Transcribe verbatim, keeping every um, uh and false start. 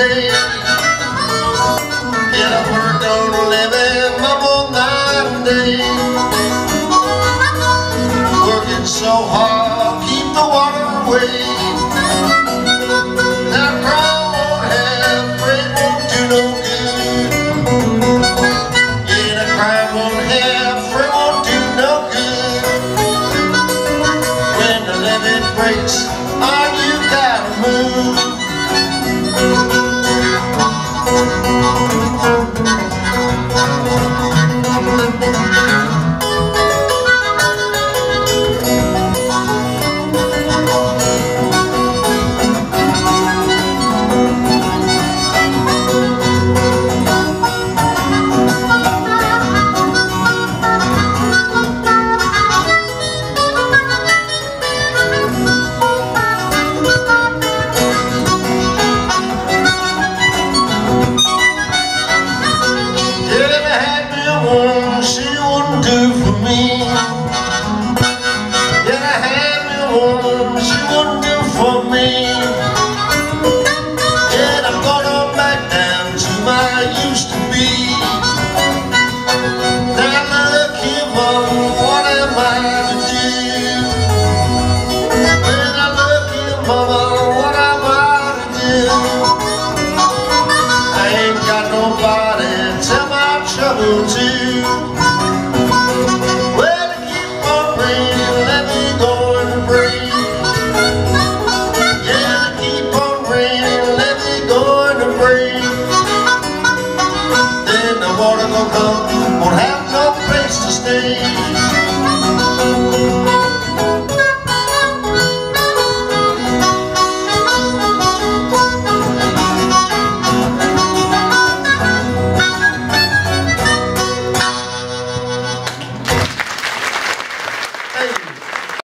day. Get up, work on a living, up all night and day. Working so hard, keep the water away. Now crime won't have, freight won't do no good. Yeah, the crime won't have, freight won't do no good. When the levee breaks, on you gotta move.